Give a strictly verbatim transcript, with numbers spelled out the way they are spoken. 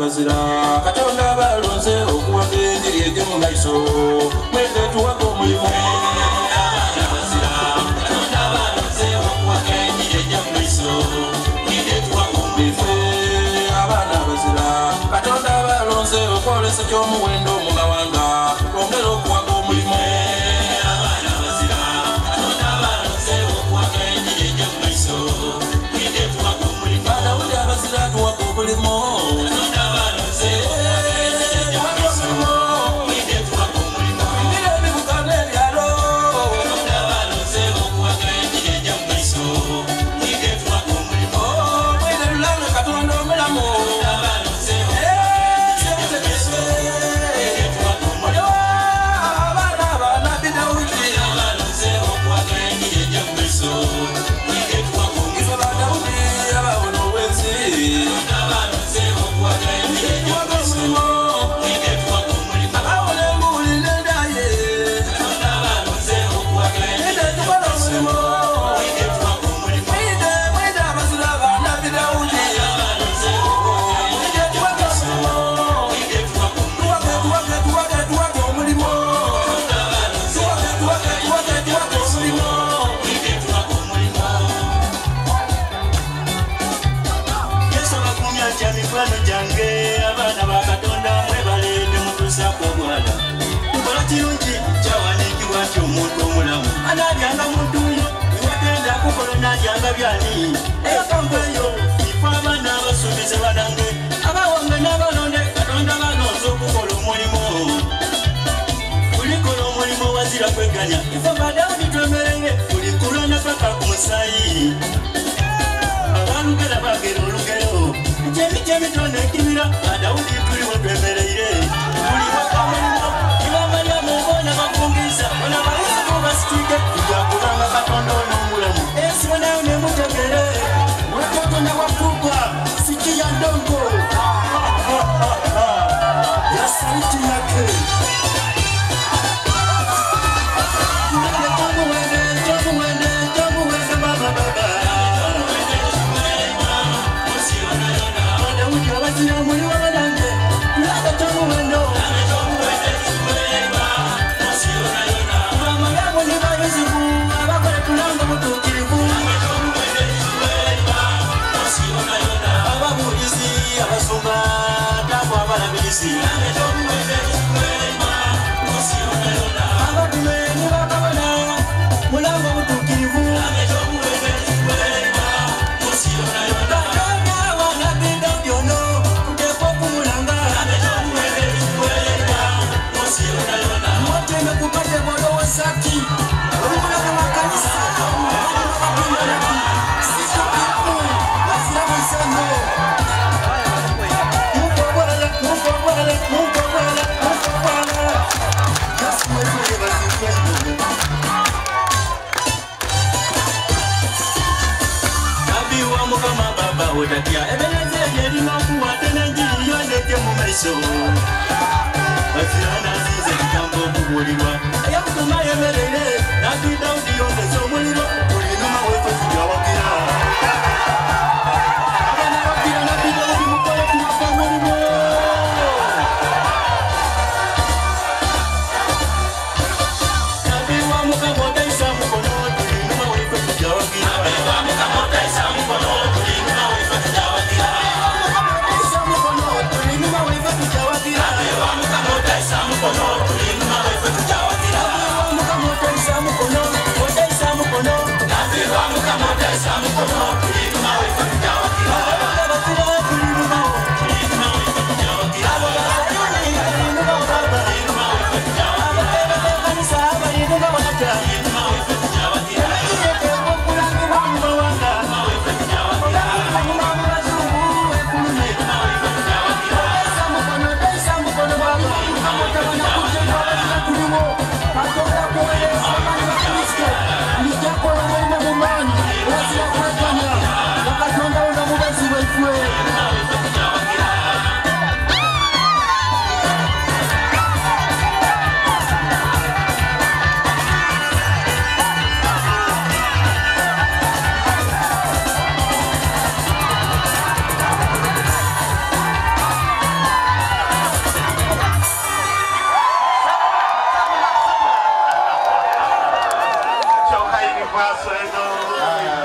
bazira Katonda balonze okuwaga enjiri ejje mu maiso mwete tuwaga omulimu abaana bazira Katonda balonze okuwaga enjiri ejje mu maiso mwete tuwaga omulimu abaana bazira Katonda balonze okwolesa ky'omuwendo mu mawanga twongere okuwaga omulimu abaana bazira Katonda balonze okuwaga enjiri ejje mu maiso mwete tuwaga omulimu Badawuli abazira tuwaga omulimu Katonda balonze okuwaga enjiri ejje mu maiso mwete tuwaga omulimu Mbira ebibuga n'ebyalo Katonda balonze okuwaga enjiri ejje mu maiso mwete tuwaga omulimu mwete lulange Katonda omulamu Anabyanga muntu yo wagenda kukolona byanga byani eyo kampeyo ifa abana abasuubize banange abawonge n'abalonde Katonda balonze okukola omulimu kulikola omulimu wazira kweganya ifa Badawuli twemerenge kulikulona paka ku musayi abalugera bagera olugero jemi jemi tone kibira Badawuli tuliwo twemereire tuliwo omulimu ibamanya mubona bakungiza bona bayisa kubasitike kujakulanga Katonda n'omulamu esi nayo nemutegere watoto na wakubwa sikia ndongo ya sauti yake Nene tamu wende, tamu wende, tamu wende baba baba Badawuli abazira omuli wabanange Nene tamu wendo Abasumba tamu abalabirizi abakumeni bakabona mulango butukirivu Katonda wanabinda byono kutekwa kumulanga mwoteme kupate bodo wasaki omulanga makanisa sitakiku wasira mwisano Otatia ebeleze yerina kuwate n'enjiri yoneke mu maiso Bazirana zize kitambo okubulirwa eyakutuma yemerere nati Dawudi yongeza omuliro buli nyuma wefe tujawagira abana bagira nati Dawudi mukole kuwaka omuliro Nabi wa Mukama otayisa mukono buli nyuma wefe tujawagira Nabi wa Mukama otayisa mukono buli nyuma wefe tujawagira Nabi wa Mukama otayisa mukono buli nyuma wefe tujawagira maaso eno